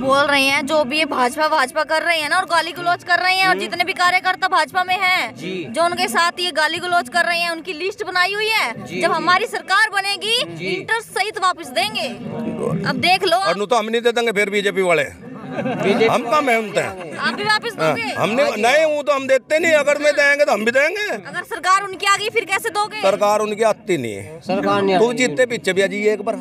बोल रहे हैं जो भी ये भाजपा कर रहे हैं ना और गाली गलौज कर रहे हैं, और जितने भी कार्यकर्ता भाजपा में हैं जो उनके साथ ये गाली गलौज कर रहे हैं उनकी लिस्ट बनाई हुई है। जब हमारी सरकार बनेगी इंटरेस्ट सहित वापस देंगे। अब देख लो। और तो हम नहीं दे देंगे फिर बीजेपी वाले, हम कम मेहनत हैं। आप भी वापस दोगे? हमने नहीं, वो तो हम देते नहीं। अगर मैं देंगे तो हम भी देंगे। अगर सरकार उनकी आ गई फिर कैसे दोगे? सरकार उनकी आती नहीं है। सरकार नहीं तू जीतते पीछे भी आ जाइए एक बार।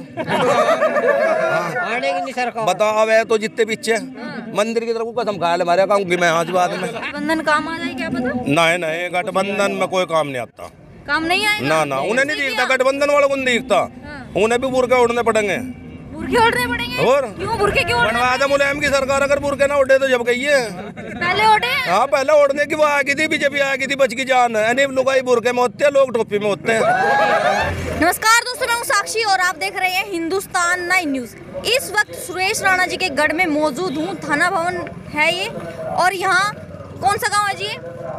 बता अब है तो जितने पीछे मंदिर की तरफ कसम खा ले हमारे काम की। मैं आज बाद में गठबंधन काम आ जाए क्या पता? नहीं, गठबंधन में कोई काम नहीं आता। काम नहीं आएगा? ना उन्हें नहीं दिखता, गठबंधन वालों को नहीं दिखता। उन्हें भी बुरके उड़ने पड़ेंगे। बुरके उड़ने पड़ेंगे? और क्यों बुरके क्यों? बनवा दे मुलायम की सरकार, अगर बुरके ना उड़े तो जब गई है। पहले उड़े? हाँ पहले उड़ने की वो आ गई थी, बीजेपी आ गई थी, बच की जान है। लोग बुरके में होते हैं, लोग टोपी में होते हैं। नमस्कार दोस्तों, मैं हूं साक्षी और आप देख रहे हैं हिंदुस्तान 9 न्यूज। इस वक्त सुरेश राणा जी के गढ़ में मौजूद हूँ। थाना भवन है ये, और यहाँ कौन सा गांव है जी?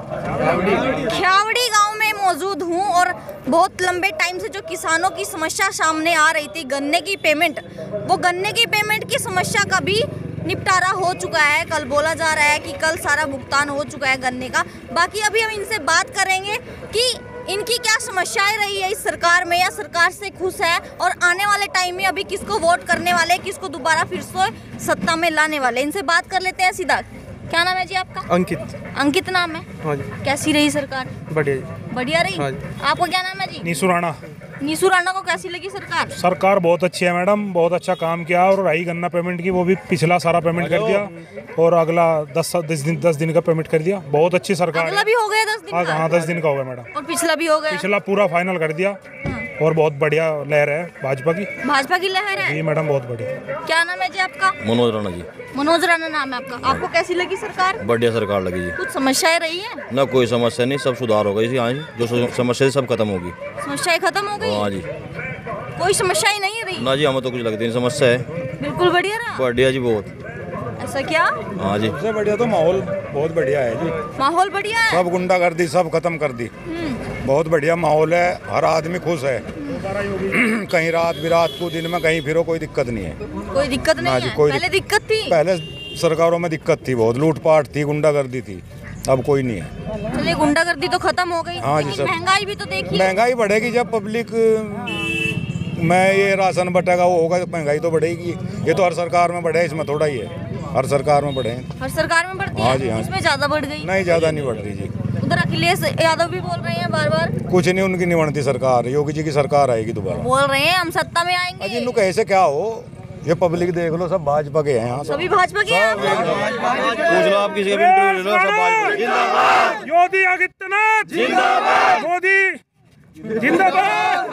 ख्यावड़ी गांव में मौजूद हूँ। और बहुत लंबे टाइम से जो किसानों की समस्या सामने आ रही थी, गन्ने की पेमेंट, वो गन्ने की पेमेंट की समस्या का भी निपटारा हो चुका है। कल बोला जा रहा है कि कल सारा भुगतान हो चुका है गन्ने का। बाकी अभी हम इनसे बात करेंगे कि इनकी क्या समस्याएं रही है इस सरकार में, या सरकार से खुश है, और आने वाले टाइम में अभी किसको वोट करने वाले, किसको दोबारा फिर से सत्ता में लाने वाले। इनसे बात कर लेते हैं सीधा। क्या नाम है जी आपका? अंकित नाम है। हाँ जी। कैसी रही सरकार? बढ़िया जी। बढ़िया रही? हाँ जी। आपका क्या नाम है जी? नीसू राणा को कैसी लगी सरकार? सरकार बहुत अच्छी है मैडम, बहुत अच्छा काम किया। और रही गन्ना पेमेंट की, वो भी पिछला सारा पेमेंट कर दिया, और अगला 10 दिन का पेमेंट कर दिया। बहुत अच्छी सरकार। अगला भी हो गया 10 दिन? हाँ 10 दिन का हो गया मैडम। और पिछला भी हो गया? पिछला पूरा फाइनल कर दिया। और बहुत बढ़िया लहर है भाजपा की लहर है जी मैडम, बहुत बढ़िया। क्या नाम है जी आपका? मनोज राणा जी। मनोज राणा नाम है आपका। आपको कैसी लगी सरकार? बढ़िया सरकार लगी जी। कुछ समस्याएं रही है? ना कोई समस्या नहीं, सब सुधार हो गई। हाँ जी, जो समस्या सब खत्म होगी। समस्याएं खत्म हो गई? हाँ जी, कोई समस्या नहीं रही ना जी। हमें तो कुछ लगती नहीं समस्या है। बिल्कुल बढ़िया रहा? बढ़िया जी, बहुत। ऐसा क्या? हाँ जी, सबसे बढ़िया तो माहौल बहुत बढ़िया है जी। माहौल बढ़िया है? सब गुंडागर्दी सब खत्म कर दी। बहुत बढ़िया माहौल है, हर आदमी खुश है। कहीं रात बिरात को, दिन में कहीं फिरो, कोई दिक्कत नहीं है। कोई दिक्कत नहीं है? पहले दिक्कत थी? पहले सरकारों में दिक्कत थी, बहुत लूटपाट थी, गुंडागर्दी थी। अब कोई नहीं है। चलिए, गुंडागर्दी तो खत्म हो गई। हाँ जी सर। महंगाई भी तो देखिए। महंगाई बढ़ेगी जब पब्लिक में ये राशन बटेगा, वो होगा, महंगाई तो बढ़ेगी। ये तो हर सरकार में बढ़े, इसमें थोड़ा ही है। हर सरकार में बढ़े। हर सरकार में बढ़ती है? हाँ जी, हाँ। इसमें ज्यादा बढ़ गई? नहीं, ज्यादा नहीं बढ़ रही जी। उधर अखिलेश यादव भी बोल रहे हैं बार-बार। कुछ नहीं, उनकी नहीं बनती सरकार। योगी जी की सरकार आएगी दोबारा। बोल रहे हैं हम सत्ता में आएंगे। अजी लोग कैसे क्या हो, ये पब्लिक देख लो, सब भाजपा के हैं यहाँ। सभी भाजपा के हैं? पूछ लो आप, किसी का भी इंटरव्यू ले लो, सब भाजपा। जिंदाबाद योगी आदित्यनाथ, जिंदाबाद मोदी, जिंदाबाद।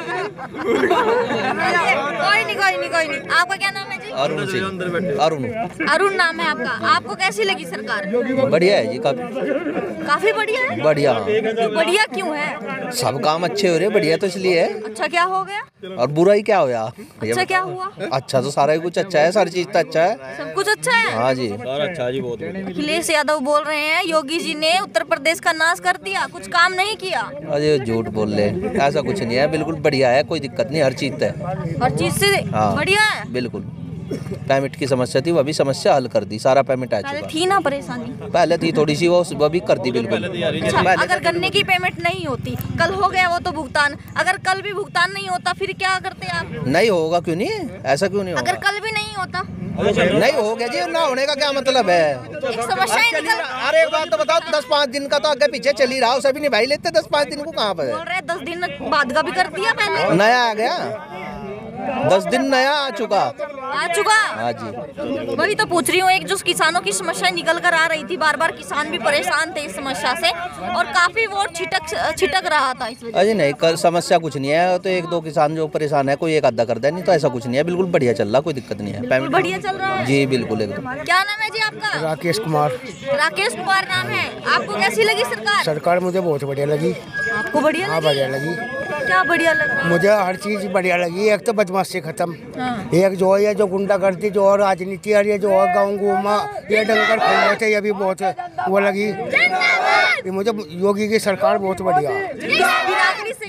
कोई नहीं। आपका क्या नाम है जी? अरुण नाम है आपका। आपको कैसी लगी सरकार? बढ़िया है जी, काफी बढ़िया है। बढ़िया। बढ़िया क्यों है? सब काम अच्छे हो रहे, बढ़िया तो इसलिए है। अच्छा क्या हो गया? और बुरा ही क्या होया? अच्छा क्या हुआ? अच्छा तो सारा ही कुछ अच्छा है, सारी चीज तो अच्छा है, सब कुछ अच्छा है। हाँ जी। अच्छा जी, बहुत। अखिलेश यादव बोल रहे हैं योगी जी ने उत्तर प्रदेश का नाश कर दिया, कुछ काम नहीं किया। अरे झूठ बोल रहे, ऐसा कुछ नहीं है, बिल्कुल बढ़िया है, कोई दिक्कत नहीं, हर चीज है। हर चीज से हाँ, बढ़िया है। बिल्कुल। पेमेंट की समस्या थी, वो भी समस्या हल कर दी, सारा पेमेंट आ चुका। थी ना परेशानी? पहले थी थोड़ी सी, वो भी कर दी बिल्कुल। अच्छा, अगर गन्ने की पेमेंट नहीं होती, कल हो गया वो तो भुगतान, अगर कल भी भुगतान नहीं होता फिर क्या करते आप? नहीं होगा, क्यों नहीं, ऐसा क्यों नहीं होगा? अगर कल भी नहीं होता? नहीं हो गया जी, ना होने का क्या मतलब है? एक समस्या ही निकल। अरे एक बात तो बताओ, 10-5 दिन का तो आगे पीछे चल ही रहा, उसे भी नहीं भाई लेते। 10-5 दिन को कहाँ पर बोल रहे 10 दिन बाद का भी कर दिया पहले। नया आ गया, 10 दिन नया आ चुका। हाँ जी, वही तो पूछ रही हूँ। एक जो किसानों की समस्या निकल कर आ रही थी, बार बार किसान भी परेशान थे इस समस्या से, और काफी वोट छिटक रहा था इस वजह। अरे नहीं, कल समस्या कुछ नहीं है, तो 1-2 किसान जो परेशान है, कोई एक आधा कर दे, नहीं तो ऐसा कुछ नहीं है, बिल्कुल बढ़िया चल रहा, कोई दिक्कत नहीं है। बढ़िया चल रहा है जी, बिल्कुल एकदम। क्या नाम है जी आपका? राकेश कुमार। राकेश कुमार नाम है। आपको कैसी लगी सरकार? सरकार मुझे बहुत बढ़िया लगी। आपको बढ़िया लगी? बढ़िया लगी। क्या बढ़िया लगा? मुझे हर चीज बढ़िया लगी। एक तो बदमाशी खत्म, एक जो है जो गुंडागर्दी, जो और राजनीति आ रही है, जो और गाँव में ये डंगर खोल रहे थे, ये भी बहुत वो लगी। ये मुझे योगी की सरकार बहुत बढ़िया। बिरादरी से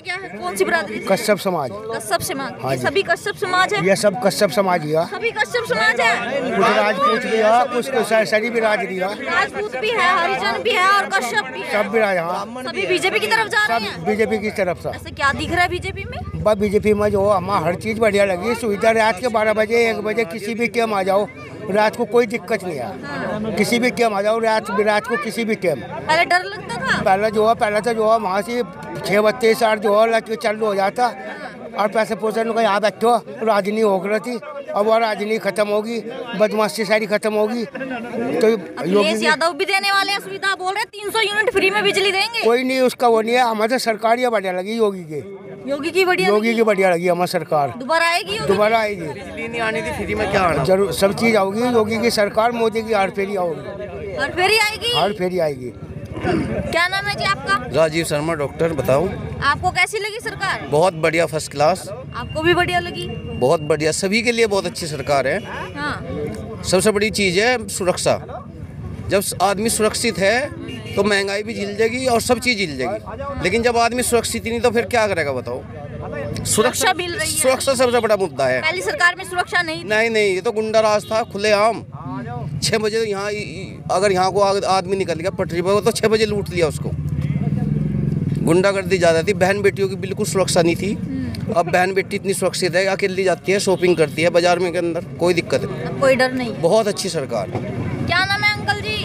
क्या है? कौन सी बिरादरी से? कश्यप समाज। कश्यप समाज। हाँ ये जी। सभी कश्यप समाज है? ये सब कश्यप समाज ही है। सभी कश्यप समाज है? कुछ राजपूत भी है, कुछ सरी बिरादरी है, राजपूत भी है, हरिजन भी है और कश्यप भी है। सब बिराज। हाँ, सभी बीजेपी की तरफ जा रहे सब हैं। बीजेपी की तरफ से। ऐसे क्या दिख रहा है बीजेपी में? बस बीजेपी में जो हमारा हर चीज़ बढ़िया लगी। सुविधा रात के 12 बजे 1 बजे किसी भी टाइम आ जाओ, रात को कोई दिक्कत नहीं है। किसी भी टाइम आ जाओ, रात को किसी भी टाइम। पहले डर लगता था? पहले तो वहाँ से 6:32 जो है लड़के चालू हो जाता और पैसे पूछने को यहाँ बैठो, राजनी हो रही थी। अब वो राजनी खत्म होगी, बदमाशी सारी खत्म होगी। तो अखिलेश यादव भी देने वाले हैं सुविधा, बोल रहे 300 यूनिट फ्री में बिजली देंगे। कोई नहीं, उसका वो नहीं है। हमारे सरकार ये बढ़िया लगी योगी की बढ़िया लगी हमारी सरकार। दोबारा आएगी योगी? दोबारा आएगी। बिजली नहीं आनी थी, फ्री में क्या आना? जरूर सब चीज़ आओगी। योगी की सरकार, मोदी की हर फेरी आओगी, और फेरी आएगी? हर फेरी आएगी। क्या नाम है जी आपका? राजीव शर्मा डॉक्टर। बताओ। आपको कैसी लगी सरकार? बहुत बढ़िया, फर्स्ट क्लास, आपको भी बढ़िया लगी? बहुत बढ़िया, सभी के लिए बहुत अच्छी सरकार है। हाँ। सबसे बड़ी चीज़ है सुरक्षा। जब आदमी सुरक्षित है तो महंगाई भी झेल जाएगी और सब चीज़ झेल जाएगी। लेकिन जब आदमी सुरक्षित ही नहीं तो फिर क्या करेगा बताओ? सुरक्षा मिल रही है। सुरक्षा सबसे बड़ा मुद्दा है। पहली सरकार में सुरक्षा नहीं थी। नहीं, ये तो गुंडा राज था खुलेआम। 6 बजे यहाँ अगर यहाँ को आदमी निकल गया पटरी पर तो 6 बजे लूट लिया उसको। गुंडागर्दी ज़्यादा थी, बहन बेटियों की बिल्कुल सुरक्षा नहीं थी। अब बहन बेटी इतनी सुरक्षित है, अकेली जाती है, शॉपिंग करती है बाजार में के अंदर, कोई दिक्कत नहीं। अब कोई डर नहीं है। बहुत अच्छी सरकार। क्या नाम है अंकल जी?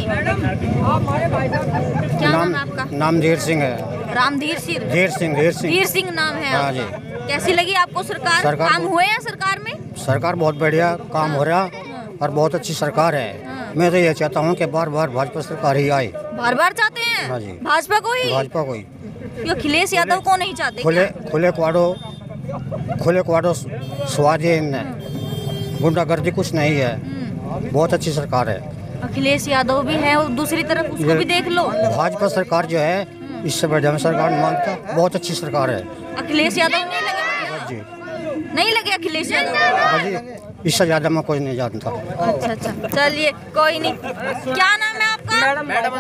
क्या नाम है आपका? नाम धीर सिंह है। रामधीर सिंह? धीर सिंह नाम है हाँ आपका। कैसी लगी आपको सरकार? सरकार काम हुए हैं सरकार में? सरकार बहुत बढ़िया काम हो रहा और बहुत अच्छी सरकार है। मैं तो ये चाहता हूँ कि बार बार भाजपा सरकार ही आए। बार बार चाहते हैं? हाँ जी। भाजपा को ही? भाजपा को ही। क्यों अखिलेश यादव को नहीं चाहते? खुले क्वाडो स्वाधीन है, गुंडागर्दी कुछ नहीं है। बहुत अच्छी सरकार है। अखिलेश यादव भी है और दूसरी तरफ उसको भी देख लो। भाजपा सरकार जो है इससे बढ़िया मैं सरकार नहीं मानता। बहुत अच्छी सरकार है। अखिलेश यादव नहीं लगे? जी नहीं लगे अखिलेश यादव? इससे ज़्यादा मैं कोई नहीं जानता। अच्छा, चलिए कोई नहीं। क्या नाम है आपका?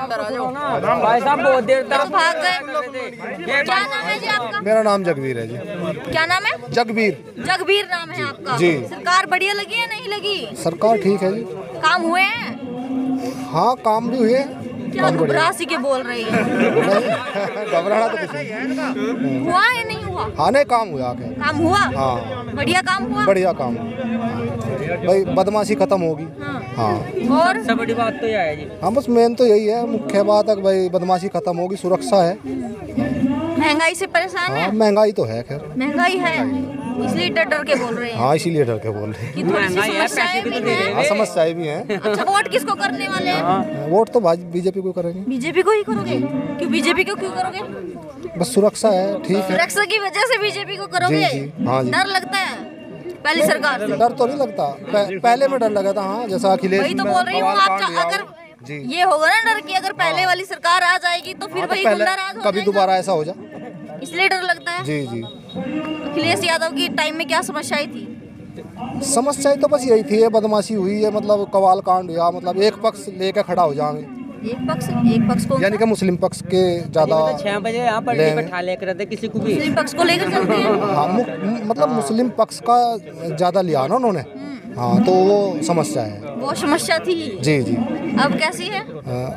भाई साहब बहुत देर तक भाग गए। क्या नाम है जी आपका? मेरा नाम जगबीर है जी। क्या नाम है? जगबीर नाम है आपका जी। सरकार बढ़िया लगी है नहीं लगी? सरकार ठीक है जी। काम हुए हैं? हाँ, काम भी हुए। क्या घबरा सी के बोल रही है? घबराना तो कुछ नहीं। हुआ या नहीं हुआ? हाँ, नहीं, काम हुआ। काम हुआ? हाँ, बढ़िया काम हुआ? बढ़िया काम। भाई बदमाशी खत्म होगी। हाँ। और सबसे बड़ी बात तो यह है जी। हाँ, बस मेन तो यही है, मुख्य बात है भाई बदमाशी खत्म होगी, सुरक्षा है। महंगाई से परेशान है? हाँ, महंगाई तो है खैर। महंगाई है इसलिए डर के बोल रहे हैं। हाँ, इसीलिए डर के बोल रहे हैं। कि थोड़ी सी समस्याएं भी हैं। हाँ, समस्याएं भी हैं। अच्छा, वोट किसको करने वाले हैं? वोट तो बीजेपी को करेंगे। बीजेपी को ही करोगे? क्यों बीजेपी को क्यों करोगे? बस सुरक्षा है, ठीक है। सुरक्षा की वजह से बीजेपी को करोगे? जी, हाँ जी। डर लगता है पहली सरकार से? डर तो नहीं लगता, पहले में डर लगा था। हाँ, जैसा अखिलेश वही तो बोल रही हूँ। आप अगर ये होगा ना डर की, अगर पहले वाली सरकार आ जाएगी तो फिर वही गुंडा राज हो कभी जाएगा। दोबारा ऐसा हो जाए, इसलिए डर लगता है। जी जी। अखिलेश यादव की टाइम में क्या समस्याएं थी? समस्याएं तो बस यही थी, ये बदमाशी हुई है, मतलब कवाल कांड हुआ, मतलब एक पक्ष लेकर खड़ा हो जाएंगे। एक पक्ष को यानी कि मुस्लिम पक्ष के ज्यादा 6 बजे यहाँ पर बैठा लेकर रहते किसी को भी। मुस्लिम पक्ष को लेकर चलते हैं। हाँ, मतलब मुस्लिम पक्ष का ज्यादा लिया ना उन्होंने। हाँ, तो वो समस्या है। वो समस्या थी। जी जी। अब कैसी है?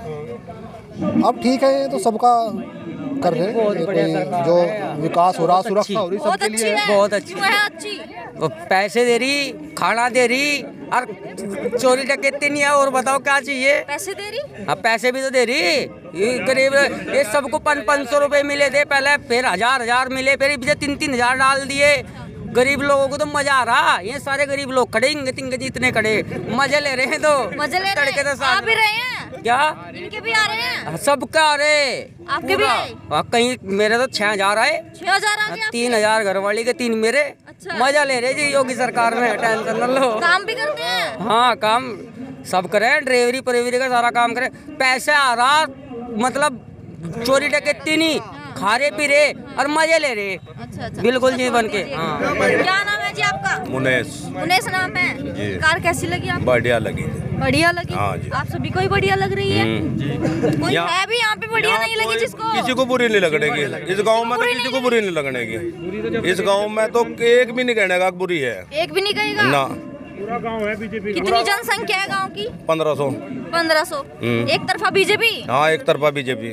अब ठीक है, तो सबका कर रहे हैं। कोई जो विकास हो रहा, सुरक्षा हो रही बहुत सबके अच्छी लिए। है। बहुत अच्छी। क्यों है अच्छी? वो पैसे दे रही, खाना दे रही और चोरी डकैती नहीं है। और बताओ क्या चाहिए? पैसे दे रही? अब पैसे भी तो दे रही। ये करीब ये सबको 500 रुपए मिले थे पहले, फिर 1000 मिले, फिर 3-3 हजार डाल दिए। गरीब लोगों को तो मजा आ रहा। ये सारे गरीब लोग खड़े इंगे जितने खड़े मजे ले रहे हैं। तो मजे ले रहे हैं? आ भी रहे हैं क्या? इनके भी आ रहे हैं? सबका आ रहे। आपके भी आए? कहीं मेरे तो 6000 आए, 6000 आ गए। 3000 घरवाली के 3 मेरे। अच्छा। मजा ले रहे जी योगी सरकार में, टेंशन न लो। काम भी करते हैं? हाँ, काम सब करे, ड्राइवरी परिवरी का सारा काम करे। पैसे आ रहा, मतलब चोरी डकैती नहीं, खा रहे पी रहे और मजे ले रहे। अच्छा। अच्छा अच्छा। बिल्कुल जी बन के। हाँ क्या नाम है जी आपका? मुनेश मुनेश नाम है। जी। कार कैसी लगी आपको? बढ़िया लगी। बढ़िया लगी। हाँ जी। आप सभी को ही बढ़िया लग रही है? कोई है भी यहाँ पे बढ़िया नहीं लगी जिसको? किसी को बुरी नहीं लगनेगी इस गांव में, तो किसी को बुरी नहीं लगनेगी इस गांव में, तो एक भी नहीं कहने का बुरी है। एक भी नहीं कहेगा ना। पूरा गांव है बीजेपी। कितनी जनसंख्या है गांव की? 1500। 1500। एक तरफा बीजेपी? हाँ, एक तरफा बीजेपी।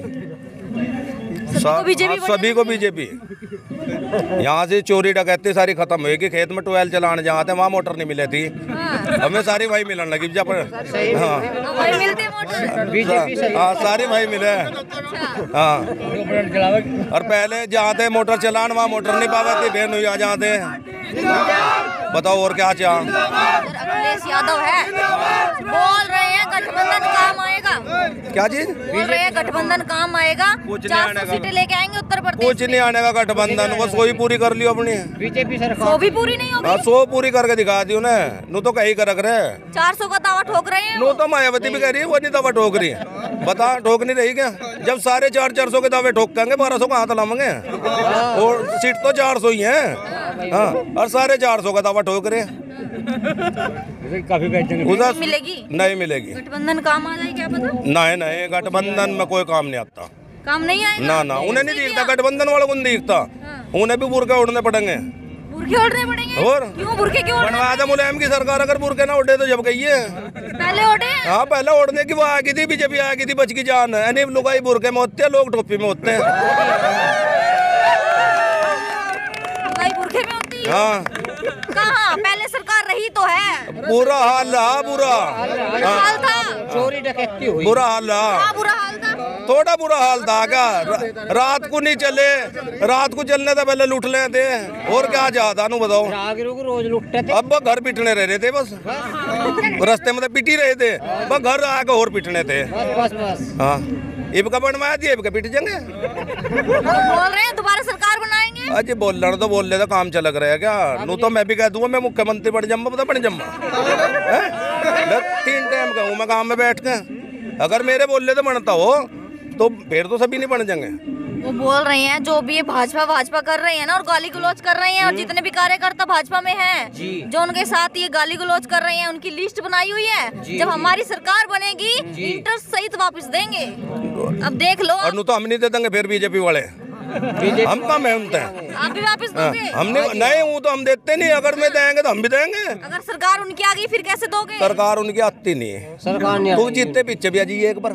सभी को बीजेपी। यहाँ से चोरी डकैती सारी खत्म होगी। खेत में ट्वेल चलाने जाते वहाँ मोटर नहीं मिले थी। हमें सारी भाई मिलने लगी जब। हाँ वही मिलते मोटर। हाँ, सारी भाई मिले। हाँ, और पहले जाते मोटर चलाने वहाँ मोटर नहीं पावे थी, बहन हुई जाते। बताओ और क्या चाह। अखिलेश यादव है, बोल रहे हैं गठबंधन काम आएगा। क्या चीज बोल रहे हैं गठबंधन काम आएगा। 400 सीटें लेके आएंगे उत्तर प्रदेश। कुछ नहीं आने का गठबंधन, बस वही पूरी कर लियो अपनी। बीजेपी सरकार वो भी पूरी नहीं होगी। 100 पूरी करके दिखा दी उन्हें। नू तो कहीं कर रहे 400 का दावा ठोक रहे हैं। नू तो मायावती भी कह रही है, वो नहीं दावा ठोक रही है। बता, ठोक नहीं रही क्या? जब सारे 400 के दावे ठोकेंगे 1200 का हाथ लाएंगे। और सीट तो 400 ही है। हाँ, और सारे 400 का दावा ठोक रहे हैं। उधर मिलेगी नहीं मिलेगी। गठबंधन काम आ जाए क्या पता? नहीं नहीं, गठबंधन में कोई काम नहीं आता। काम नहीं आएगा। ना ना, उन्हें नहीं दिखता, गठबंधन वालों को नहीं दिखता। उन्हें भी बुरके उड़ने पड़ेंगे। बुरके ओढ़ने पड़ेंगे? और क्यों बुरके क्यों ओढ़ने? बनवा दे मुलायम की सरकार, अगर बुरके ना उड़े तो जब गई है। पहले ओढ़े हैं? हाँ, पहले ओढ़ने की वो आ गई थी, बीजेपी आ गई थी, बच की जान। अनिब लुगाई बुरके में होते हैं, लोग टोपी में होते हैं। भाई बुरके में होती है? हाँ, कहाँ? पहले सरकार रही तो है। बुरा हाल रहा, बुरा हाल था। चोरी डकैती हुई। बुरा हाल रहा, क्या बुरा हाल था? थोड़ा बुरा हाल था क्या? रात को नहीं चले, रात को चलने से पहले लूट ले थे। और क्या चाहता नू बताओ। राहगीरों को रोज लुटते थे। अब घर पिटने रह रहे थे, बस रास्ते में तो पिट ही रहे थे, बस घर आके और पिटने थे। बस बस। हाँ, इब का बनवाया थी, इब का पिट जाएंगे। बोल रहे हैं दोबारा सरकार बनाएंगे। अजी बोल रहे तो बोल रहे थे, काम चलक रहा है क्या? नू तो मैं भी कह दूंगा मैं मुख्यमंत्री बन जम्मा, पता बन जम्मा। 3 टाइम कहूँ मैं काम में बैठ के। अगर मेरे बोल रहे तो बनता हो तो फिर तो सभी नहीं बन जाएंगे। वो बोल रहे हैं जो भी ये भाजपा कर रहे हैं ना, और गाली गलौज कर रहे हैं, और जितने भी कार्यकर्ता भाजपा में हैं जो उनके साथ ये गाली गलौज कर रहे हैं, उनकी लिस्ट बनाई हुई है। जब हमारी सरकार बनेगी इंटरेस्ट सहित वापस देंगे। अब देख लो। और नू तो हम नहीं दे देंगे फिर बीजेपी वाले। हम कम मेहनत हैं। आप भी वापस दोगे? हमने नहीं, वो तो हम देते नहीं। अगर मैं देंगे तो हम भी देंगे। अगर सरकार उनकी आ गई फिर कैसे दोगे? सरकार उनकी आती नहीं है। सरकार नहीं तू जितने पीछे भी आजी एक बार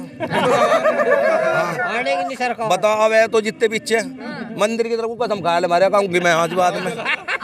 आने की नहीं सरकार। बता, अब है तो जितने पीछे मंदिर की तरफ कसम खा ले, मारे कहूँगी मैं आज बाद में।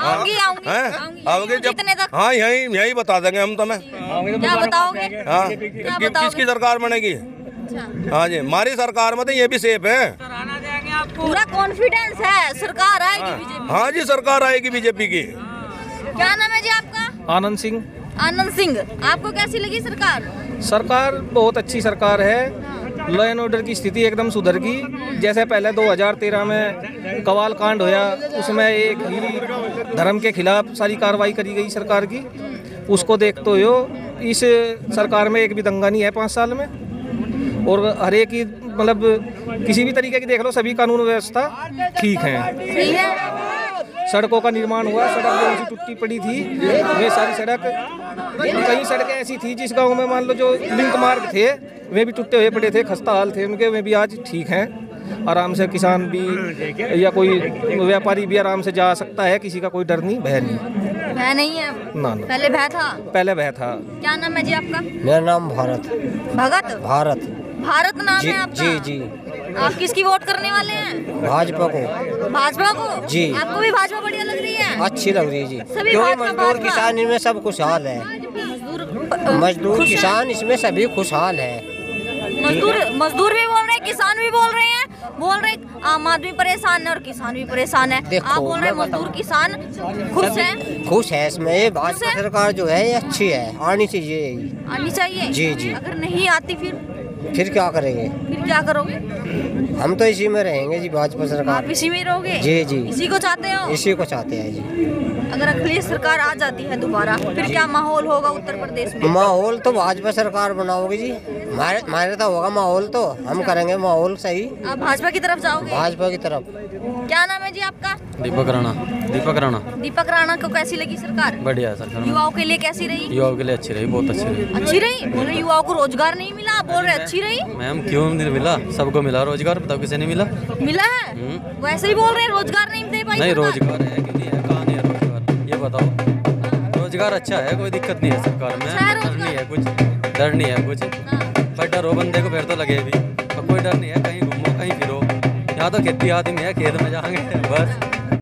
आऊंगी जब हाँ, यही बता देंगे हम तुम्हें। क्या बताओगे? हाँ, किसकी सरकार बनेगी? हाँ जी, हमारी सरकार में तो ये भी सेफ है। पूरा कॉन्फिडेंस है सरकार आएगी बीजेपी। हाँ जी, सरकार आएगी बीजेपी की। क्या नाम है जी आपका? आनंद सिंह। आनंद सिंह, आपको कैसी लगी सरकार? सरकार बहुत अच्छी सरकार है। लॉ एंड ऑर्डर की स्थिति एकदम सुधर गई। जैसे पहले 2013 में कवाल कांड होया, उसमें एक ही धर्म के खिलाफ सारी कार्रवाई करी गई सरकार की। उसको देखते हो इस सरकार में एक भी दंगा नहीं है 5 साल में। और हर एक की मतलब किसी भी तरीके की देख लो, सभी कानून व्यवस्था ठीक है। सड़कों का निर्माण हुआ, सड़क जो उनकी टूटी पड़ी थी वे सारी सड़क, कई सड़कें ऐसी थी जिस गांव में मान लो जो लिंक मार्ग थे वे भी टूटे हुए पड़े थे, खस्ता हाल थे उनके, वे भी आज ठीक हैं। आराम से किसान भी या कोई व्यापारी भी आराम से जा सकता है, किसी का कोई डर नहीं, भय नहीं। भय नहीं है? ना, पहले भय था। पहले भय था। क्या नाम है जी आपका? मेरा नाम भारत। भगत? भारत। भारत नाम है आपका? जी जी। आप किसकी वोट करने वाले हैं? भाजपा को। भाजपा को? जी। आपको भी भाजपा बढ़िया लग रही है? अच्छी लग रही है जी। सभी क्योंकि भाजपा मजदूर किसान इनमें सब खुशहाल है। मजदूर किसान इसमें सभी खुशहाल है। मजदूर भी बोल रहे हैं, किसान भी बोल रहे हैं, आम आदमी परेशान है और किसान भी परेशान है। आप बोल रहे हैं मजदूर किसान खुश हैं? खुश है इसमें। ये भाजपा सरकार जो है ये अच्छी है, आनी चाहिए। आनी चाहिए? जी जी। अगर नहीं आती फिर क्या करेंगे? फिर क्या करोगे? हम तो इसी में रहेंगे जी, भाजपा सरकार। आप इसी में रहोगे? जी जी। इसी को चाहते हो? इसी को चाहते हैं जी। अगर अखिलेश सरकार आ जाती है दोबारा फिर क्या माहौल होगा उत्तर प्रदेश में? माहौल तो भाजपा सरकार बनाओगे जी। हमारे तो होगा माहौल, तो हम करेंगे माहौल सही। आप भाजपा की तरफ जाओगे? भाजपा की तरफ। क्या नाम है जी आपका? दीपक राणा। दीपक राणा को कैसी लगी सरकार? बढ़िया है सरकार। युवाओं के लिए कैसी रही? युवाओं के लिए अच्छी रही, बहुत अच्छी रही। अच्छी रही? बोल रहे युवाओं को रोजगार नहीं मिला, बोल रहे अच्छी रही। मैम क्यों नहीं मिला? सबको मिला रोजगार, बताओ किसे नहीं मिला? मिला है? वैसे ही बोल रहे हैं रोजगार नहीं दे पाई। नहीं, रोजगार है कि नहीं है? कहाँ नहीं है रोजगार, ये बताओ। रोजगार अच्छा है, कोई दिक्कत नहीं है सरकार में। डर नहीं है कुछ, डर नहीं है कुछ। पर डरो बंदे को फिर तो लगे भी, कोई डर नहीं है। कहीं घूमो कहीं फिरो, यहाँ तो खेती आती में है, खेत में जाएंगे बस।